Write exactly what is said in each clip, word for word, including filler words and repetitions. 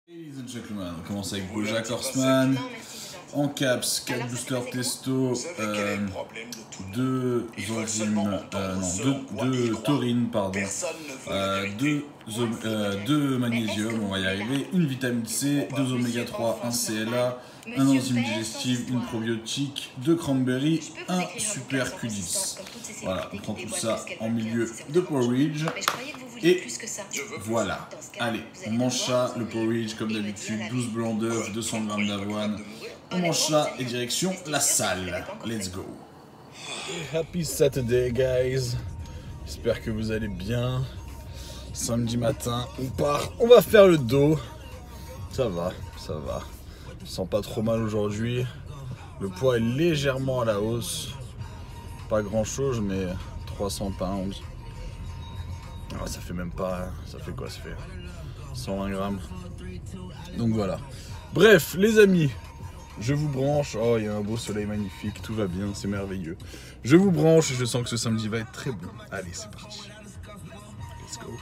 Ladies and gentlemen, on commence avec Bojack Horseman, en caps, quatre boosters testo, euh, deux enzymes, euh, non, deux taurines, pardon, euh, deux, euh, deux magnésium, on va y arriver, une vitamine C, deux oméga trois, un C L A, un enzyme digestive, une probiotique, deux cranberries, un super Q dix. Voilà, on prend tout ça en milieu de porridge. Et voilà, allez, on mange ça, le porridge comme d'habitude, douze blancs d'œufs, deux cents grammes d'avoine. On mange ça et direction la salle. Let's go. Happy Saturday guys. J'espère que vous allez bien. Samedi matin, on part, on va faire le dos. Ça va, ça va. Je sens pas trop mal aujourd'hui. Le poids est légèrement à la hausse. Pas grand chose, mais trois cents pounds. Ah, ça fait même pas, ça fait quoi? Ça fait cent vingt grammes. Donc voilà. Bref, les amis, je vous branche. Oh, il y a un beau soleil magnifique, tout va bien, c'est merveilleux. Je vous branche et je sens que ce samedi va être très bon. Allez, c'est parti. Let's go.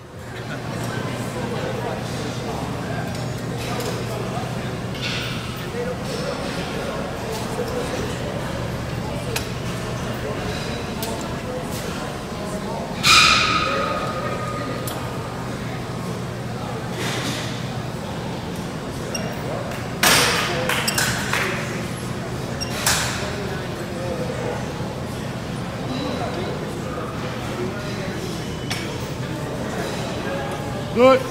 Good.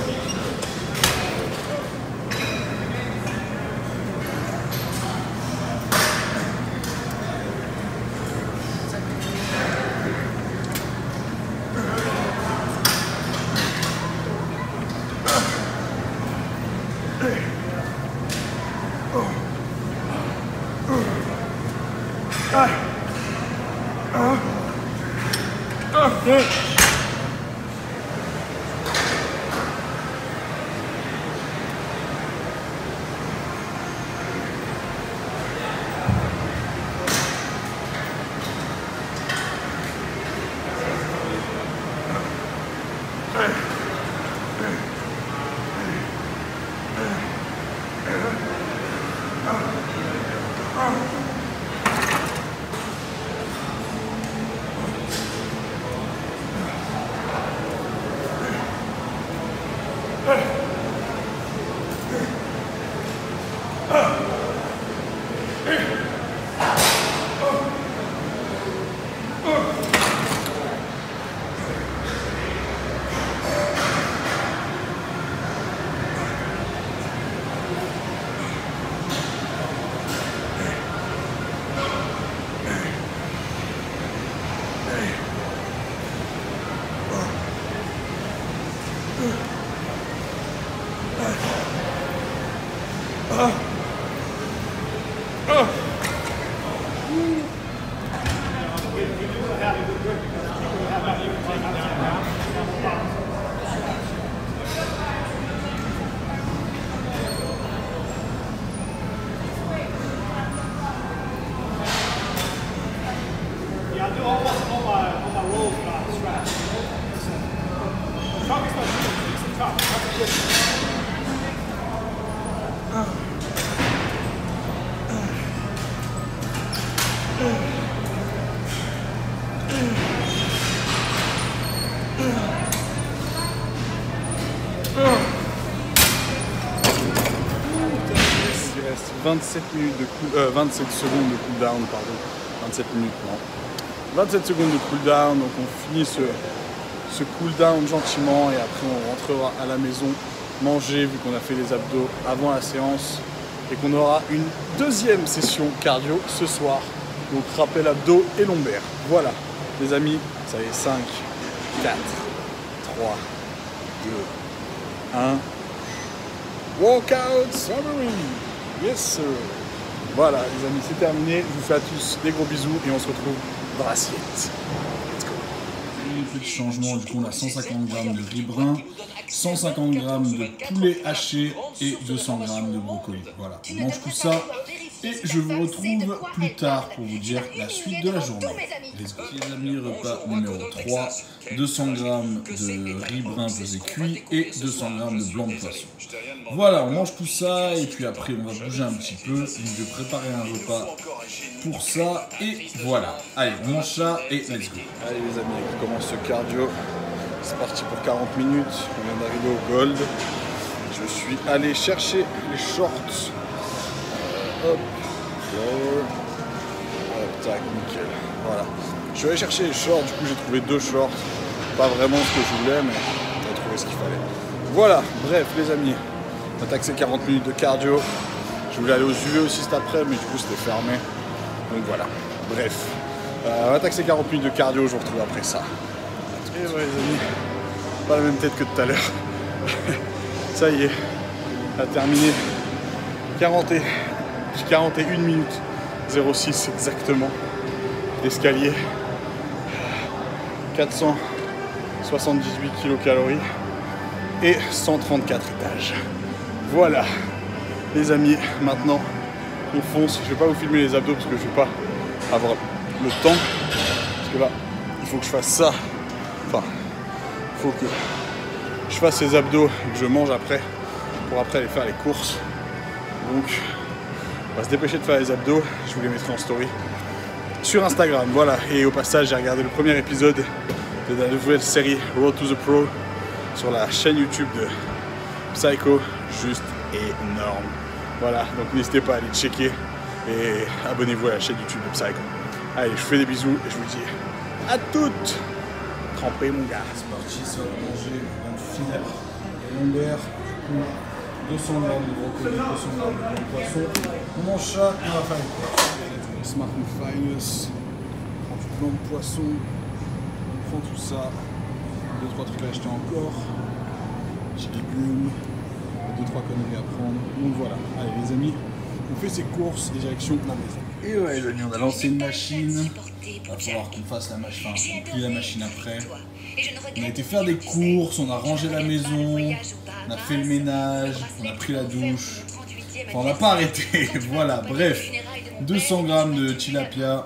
vingt-sept minutes de cool, euh, vingt-sept secondes de cooldown, pardon. vingt-sept minutes, non. vingt-sept secondes de cooldown, donc on finit ce, ce cooldown gentiment et après on rentrera à la maison manger vu qu'on a fait les abdos avant la séance et qu'on aura une deuxième session cardio ce soir. Donc rappel abdos et lombaires. Voilà, les amis, ça y est, cinq, quatre, trois, deux, un. Walkout summary. Yes sir. Voilà les amis, c'est terminé. Je vous fais à tous des gros bisous et on se retrouve dans l'assiette. Let's go. Petit changement, du coup on a cent cinquante grammes de riz brun, cent cinquante grammes de poulet haché et deux cents grammes de brocoli. Voilà, on mange tout ça Et je vous retrouve plus tard pour vous dire la suite de la journée. Les amis, repas numéro trois, deux cents grammes de riz brun pesé cuit et deux cents grammes de blanc de poisson. Voilà, on mange tout ça et puis après on va bouger un petit peu. Je vais préparer un repas pour ça et voilà. Allez, on mange ça et let's go. Allez les amis, on commence ce cardio. C'est parti pour quarante minutes. On vient d'arriver au Gold. Je suis allé chercher les shorts. Euh, hop, floor. Hop, tac, nickel. Voilà. Je suis allé chercher les shorts, du coup j'ai trouvé deux shorts. Pas vraiment ce que je voulais, mais j'ai trouvé ce qu'il fallait. Voilà, bref les amis. On a taxé quarante minutes de cardio. Je voulais aller aux U V aussi cet après, mais du coup c'était fermé. Donc voilà, bref. Euh, on va taxer quarante minutes de cardio, je vous retrouve après ça. Et ouais les amis, pas la même tête que tout à l'heure. Ça y est, on a terminé quarante et, quarante et une minutes zéro six exactement d'escalier, quatre cent soixante-dix-huit kilocalories et cent trente-quatre étages. Voilà les amis, maintenant on fonce. Je vais pas vous filmer les abdos parce que je vais pas avoir le temps, parce que là il faut que je fasse ça, enfin il faut que je fasse ces abdos et que je mange après pour après aller faire les courses. Donc on va se dépêcher de faire les abdos, je vous les mettrai en story sur Instagram. Voilà, et au passage j'ai regardé le premier épisode de la nouvelle série Road to the Pro sur la chaîne YouTube de Psycho, juste énorme. Voilà, donc n'hésitez pas à aller checker et abonnez-vous à la chaîne YouTube de Psycho. Allez, je vous fais des bisous et je vous dis à toutes. Trempez mon gars. C'est parti, ça va manger un filet lombaire, deux cents grammes de brocoli, deux cents grammes de blanc de poisson. On mange ça et on va faire une course. Smart and Finest, on prend du blanc de poisson, on prend tout ça, deux trois trucs à acheter encore, petits légumes, deux trois conneries à prendre. Donc voilà, allez les amis, on fait ses courses et direction la maison. Et ouais les amis, on a lancé une machine. Il va falloir qu'on fasse la machine, enfin, on plie la machine après. On a été faire des courses, on a rangé la maison, on a fait le ménage, on a pris la douche. Enfin, on n'a pas arrêté, voilà, bref. deux cents grammes de tilapia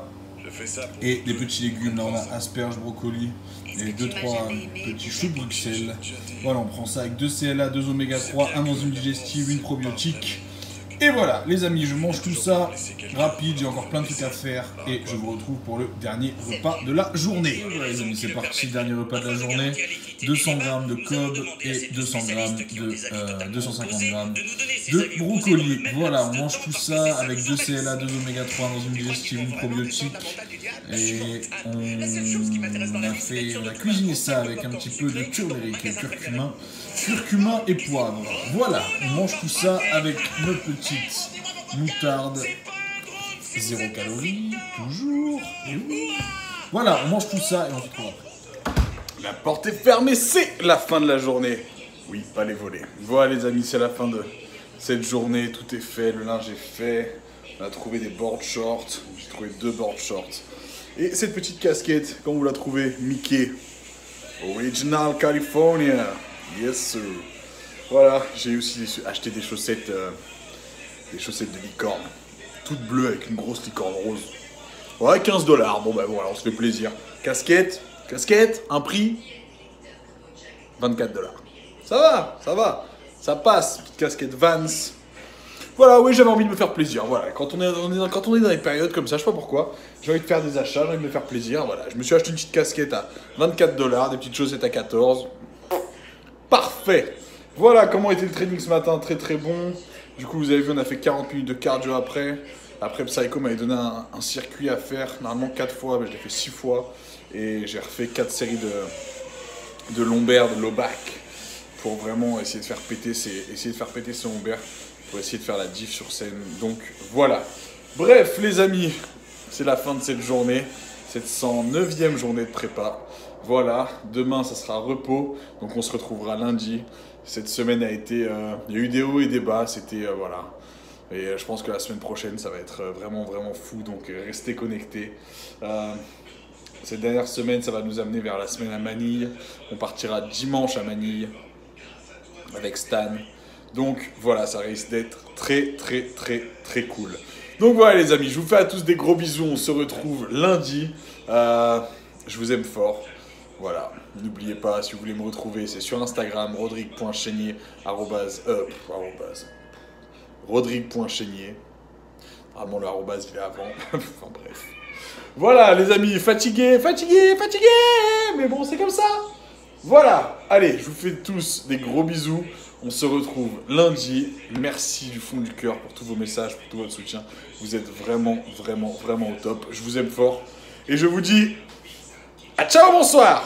et des petits légumes. Là, on a asperges, brocolis et deux trois petits choux de Bruxelles. Voilà, on prend ça avec deux C L A, deux oméga trois, un enzyme digestive, une probiotique. Et voilà, les amis, je mange tout ça rapide, j'ai encore plein de trucs à faire et je vous retrouve pour le dernier repas de la journée. Voilà les amis, c'est parti, dernier repas de la journée. deux cents grammes de cob et deux cents grammes de, euh, deux cent cinquante grammes de brocoli. Voilà, on mange tout ça avec deux C L A, deux oméga trois, un enzyme digestive, une probiotique. Et on a, fait, on a cuisiné ça avec un petit peu de turmeric, curcuma, curcuma et poivre. Voilà, on mange tout ça avec notre petite moutarde, zéro calorie, toujours. Et oui. Voilà, on mange tout ça et on se retrouve après. La porte est fermée, c'est la fin de la journée. Oui, pas les volets. Voilà les amis, c'est la fin de cette journée, tout est fait, le linge est fait. On a trouvé des board shorts, j'ai trouvé deux board shorts. Et cette petite casquette, comme vous la trouvez, Mickey, Original California, yes sir. Voilà, j'ai aussi acheté des chaussettes, euh, des chaussettes de licorne, toutes bleues avec une grosse licorne rose. Ouais, quinze dollars, bon bah voilà, on se fait plaisir. Casquette, casquette, un prix, vingt-quatre dollars. Ça va, ça va, ça passe, petite casquette Vans. Voilà, oui, j'avais envie de me faire plaisir. Voilà, quand on est, on est dans, quand on est dans des périodes comme ça, je sais pas pourquoi, j'ai envie de faire des achats, j'ai envie de me faire plaisir. Voilà, je me suis acheté une petite casquette à vingt-quatre dollars, des petites chaussettes à quatorze. Parfait. Voilà comment était le training ce matin, très très bon. Du coup, vous avez vu, on a fait quarante minutes de cardio après. Après, Psycho m'avait donné un, un circuit à faire, normalement quatre fois, mais je l'ai fait six fois. Et j'ai refait quatre séries de, de lombaires, de low back, pour vraiment essayer de faire péter ses, essayer de faire péter ses lombaires. Pour essayer de faire la diff sur scène. Donc voilà. Bref les amis, c'est la fin de cette journée, cette cent neuvième journée de prépa. Voilà, demain ça sera repos, donc on se retrouvera lundi. Cette semaine a été, euh, il y a eu des hauts et des bas, c'était euh, voilà. Et euh, je pense que la semaine prochaine ça va être euh, vraiment vraiment fou, donc euh, restez connectés. Euh, cette dernière semaine ça va nous amener vers la semaine à Manille. On partira dimanche à Manille avec Stan. Donc voilà, ça risque d'être très très très très cool. Donc voilà les amis, je vous fais à tous des gros bisous, on se retrouve lundi. Euh, je vous aime fort. Voilà, n'oubliez pas, si vous voulez me retrouver, c'est sur Instagram, rodrigue.chénier, arrobase, euh, arrobase, rodrigue.chénier. Vraiment le arrobase il est avant, enfin bref. Voilà les amis, fatigué, fatigué, fatigué, mais bon c'est comme ça. Voilà, allez, je vous fais tous des gros bisous. On se retrouve lundi. Merci du fond du cœur pour tous vos messages, pour tout votre soutien. Vous êtes vraiment, vraiment, vraiment au top. Je vous aime fort. Et je vous dis à ciao, bonsoir.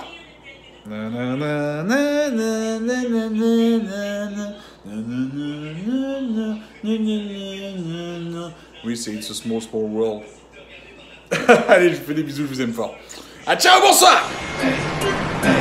Oui, c'est It's a Small Small World. Allez, je vous fais des bisous, je vous aime fort. À ciao, bonsoir.